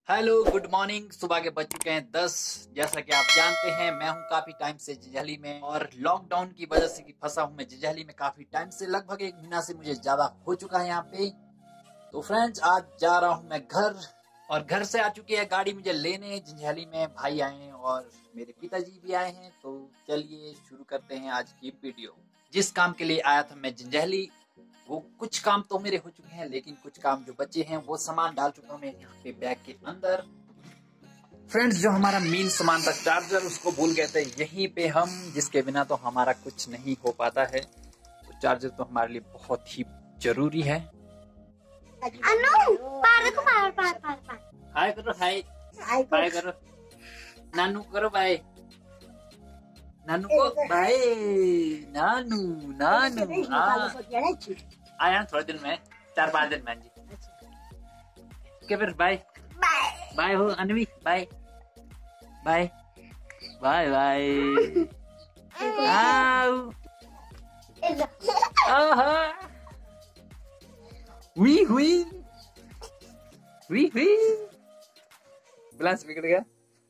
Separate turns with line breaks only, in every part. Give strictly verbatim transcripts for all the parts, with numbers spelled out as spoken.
Hello good morning. सुबह के बज चुके हैं दस। जैसा कि आप जानते हैं मैं हूं काफी टाइम से जंजैहली में और लॉकडाउन की वजह से फंसा हूं मैं जंजैहली में काफी टाइम से, लगभग एक महीना से मुझे ज्यादा हो चुका है यहाँ पे। तो फ्रेंड्स आज जा रहा हूं मैं घर और घर से आ चुकी है गाड़ी मुझे लेने जंजैहली में। भाई आए हैं और मेरे पिताजी भी आए हैं। तो चलिए शुरू करते हैं आज की वीडियो। जिस काम के लिए आया था मैं जंजैहली, वो कुछ काम तो मेरे हो चुके हैं लेकिन कुछ काम जो बचे हैं वो सामान डाल चुका हूँ मैं यहाँ पे बैग के अंदर। फ्रेंड्स जो हमारा मेन सामान था चार्जर, उसको भूल गए थे यहीं पे हम, जिसके बिना तो हमारा कुछ नहीं हो पाता है। तो चार्जर तो हमारे लिए बहुत ही जरूरी है।
अनु, पार देखो, पार पार पार पार।
हाय करो, हाय हाय करो, नानू करो बाय, नानू को बाय, नानू नानू आ आया थोड़े दिन में, चार पाँच दिन में जी। ओके फिर बाय बाय हो Anvi, bye bye bye bye. हुई हुई हुई हुई ग्लास बिगड़ गया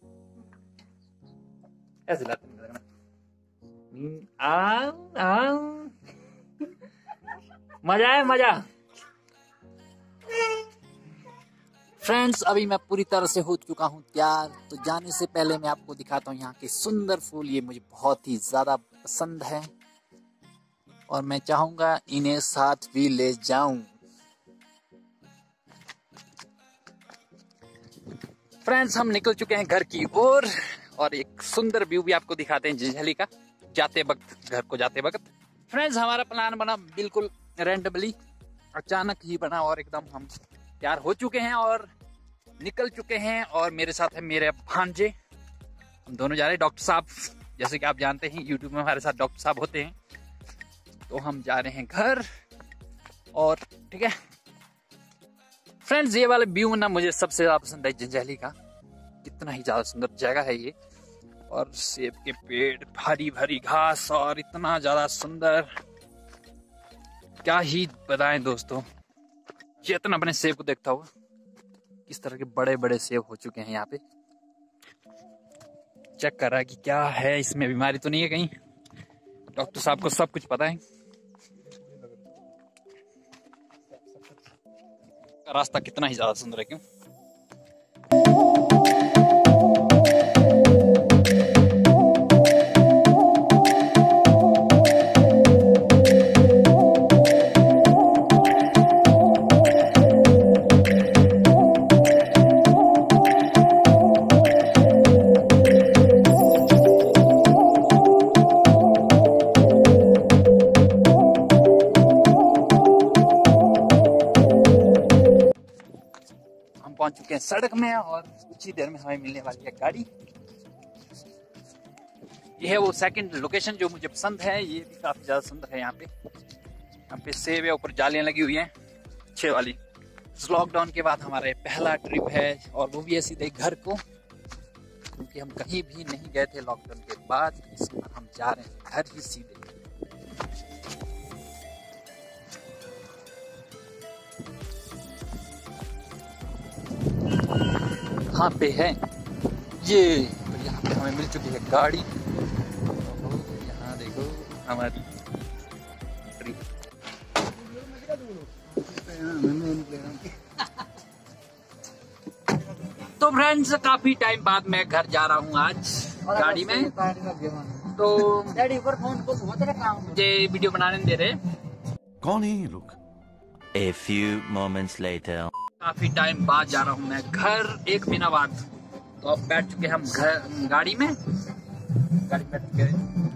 ऐसे लाते आओ आओ, मजा है मजा। फ्रेंड्स अभी मैं पूरी तरह से हो चुका हूँ तैयार। तो जाने से पहले मैं आपको दिखाता हूँ यहाँ के सुंदर फूल। ये मुझे बहुत ही ज्यादा पसंद है और मैं चाहूंगा इन्हें साथ भी ले जाऊं। फ्रेंड्स हम निकल चुके हैं घर की ओर और, और एक सुंदर व्यू भी आपको दिखाते हैं जंजैहली का जाते वक्त, घर को जाते वक्त। फ्रेंड्स हमारा प्लान बना बिल्कुल रैंडमली, अचानक ही बना और एकदम हम तैयार हो चुके हैं और निकल चुके हैं। और मेरे साथ है मेरे भांजे, हम दोनों जा रहे हैं। डॉक्टर साहब, जैसे कि आप जानते हैं यूट्यूब में हमारे साथ डॉक्टर साहब होते हैं, तो हम जा रहे हैं घर। और ठीक है फ्रेंड्स ये वाला व्यू ना मुझे सबसे ज्यादा पसंद है जंजैहली का। कितना ही ज्यादा सुंदर जगह है ये, और सेब के पेड़, भारी भारी घास और इतना ज्यादा सुंदर, क्या ही बताएं दोस्तों। चेतन अपने सेब को देखता हुआ, किस तरह के बड़े बड़े सेब हो चुके हैं यहाँ पे। चेक कर रहा है कि क्या है इसमें, बीमारी तो नहीं है कहीं। डॉक्टर साहब को सब कुछ पता है। रास्ता कितना ही ज्यादा सुंदर है, क्यों? पहुंच चुके हैं सड़क में और कुछ ही देर में हमें मिलने वाली है गाड़ी। ये है वो सेकंड लोकेशन जो मुझे पसंद है। ये भी काफी ज्यादा सुंदर है। यहाँ पे यहाँ पे सेब है, ऊपर जालियां लगी हुई हैं अच्छे वाली। इस लॉकडाउन के बाद हमारा ये पहला ट्रिप है और वो भी है सीधे घर को, क्योंकि हम कहीं भी नहीं गए थे लॉकडाउन के बाद। इस बार हम जा रहे हैं घर ही सीधे। कहाँ पे है ये? तो यहाँ पे हमें मिल चुकी है गाड़ी। यहाँ देखो हमारी ट्रिप। तो फ्रेंड्स काफी टाइम बाद मैं घर जा रहा हूँ आज गाड़ी में। तो मुझे वीडियो बनाने दे रहे।
कौन है ये लोग?
A few moments later.
काफी टाइम बाद जा रहा हूँ मैं घर, एक महीना बाद। तो अब बैठ चुके हम घर गाड़ी में गाड़ी में बैठ चुके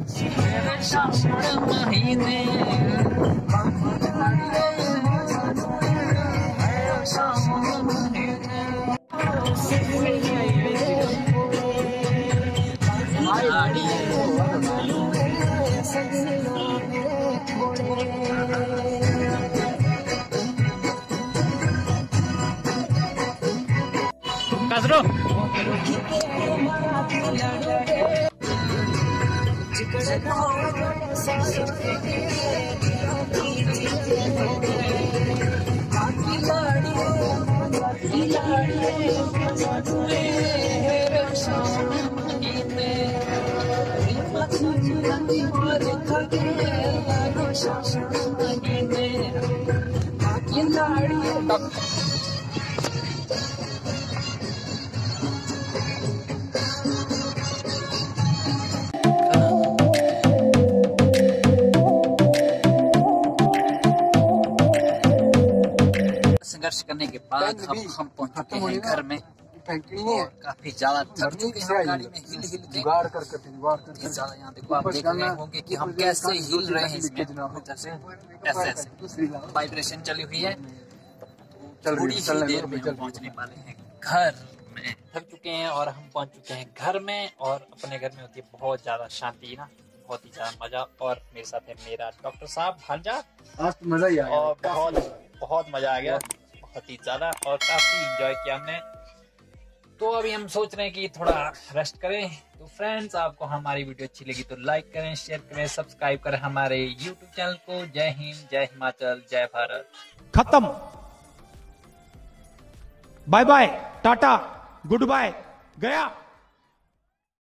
कसरो संघर्ष करने के बाद अब हम पहुंच चुके हैं घर में। और काफी ज्यादा थक चुके हैं गाड़ी में हिल हिल के। काफी ज्यादा यहाँ देखो, आप देख रहे होंगे कि हम कैसे हिल रहे हैं इसमें, इधर से ऐसे ऐसे वाइब्रेशन चली हुई है। थोड़ी ही देर में हम पहुंचने वाले हैं घर में। थक चुके हैं और हम पहुंच चुके हैं घर में। और अपने घर में होती है बहुत ज्यादा शांति ना, बहुत ही ज्यादा मजा। और मेरे साथ है मेरा डॉक्टर साहब भांजा।
आज तो मजा ही आया
और बहुत बहुत मजा आ गया, बहुत ही ज्यादा, और काफी एंजॉय किया हमने। तो अभी हम सोच रहे हैं कि थोड़ा रेस्ट करें। तो फ्रेंड्स, आपको हमारी वीडियो अच्छी लगी तो लाइक करें, शेयर करें, सब्सक्राइब करें हमारे यूट्यूब चैनल को। जय हिंद, जय हिमाचल, जय भारत।
खत्म। Bye bye, tata, good bye, गया।